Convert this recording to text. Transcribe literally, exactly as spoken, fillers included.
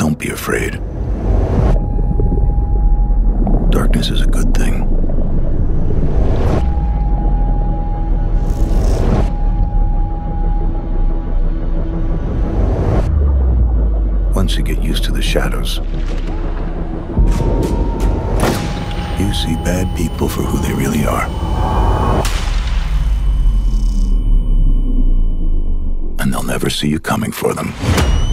Don't be afraid. Darkness is a good thing. Once you get used to the shadows, you see bad people for who they really are. And they'll never see you coming for them.